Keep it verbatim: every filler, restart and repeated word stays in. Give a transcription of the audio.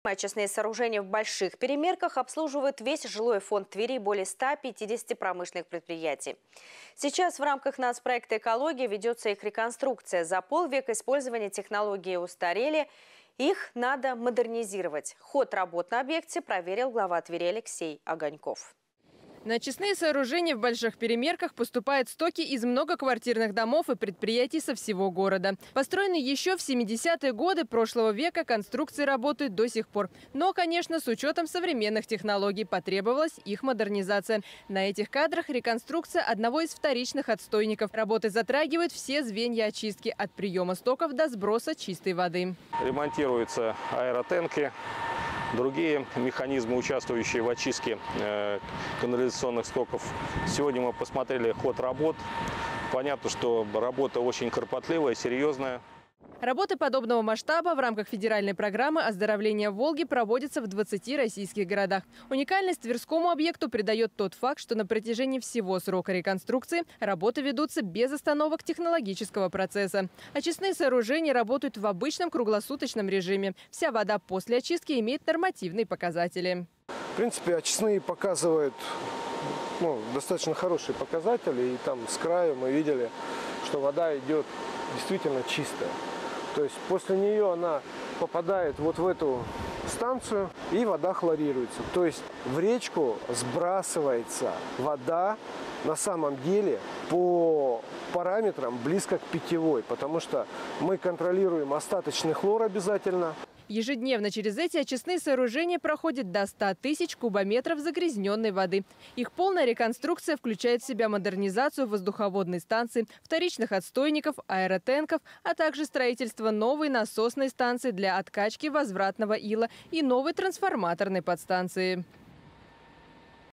Очистные сооружения в Больших Перемерках обслуживают весь жилой фонд Твери и более ста пятидесяти промышленных предприятий. Сейчас в рамках нацпроекта «Экология» ведется их реконструкция. За полвека использования технологии устарели, их надо модернизировать. Ход работ на объекте проверил глава Твери Алексей Огоньков. На очистные сооружения в Больших Перемерках поступают стоки из многоквартирных домов и предприятий со всего города. Построенные еще в семидесятые годы прошлого века, конструкции работают до сих пор. Но, конечно, с учетом современных технологий потребовалась их модернизация. На этих кадрах реконструкция одного из вторичных отстойников. Работы затрагивают все звенья очистки – от приема стоков до сброса чистой воды. Ремонтируются аэротенки, другие механизмы, участвующие в очистке э, канализационных стоков. Сегодня мы посмотрели ход работ. Понятно, что работа очень кропотливая, серьезная. Работы подобного масштаба в рамках федеральной программы оздоровления Волги проводятся в двадцати российских городах. Уникальность Тверскому объекту придает тот факт, что на протяжении всего срока реконструкции работы ведутся без остановок технологического процесса. Очистные сооружения работают в обычном круглосуточном режиме. Вся вода после очистки имеет нормативные показатели. В принципе, очистные показывают ну, достаточно хорошие показатели. И там с краю мы видели, что вода идет действительно чистая. То есть после нее она попадает вот в эту станцию, и вода хлорируется. То есть в речку сбрасывается вода на самом деле по параметрам близко к питьевой, потому что мы контролируем остаточный хлор обязательно. Ежедневно через эти очистные сооружения проходит до ста тысяч кубометров загрязненной воды. Их полная реконструкция включает в себя модернизацию воздуховодной станции, вторичных отстойников, аэротенков, а также строительство новой насосной станции для откачки возвратного ила и новой трансформаторной подстанции.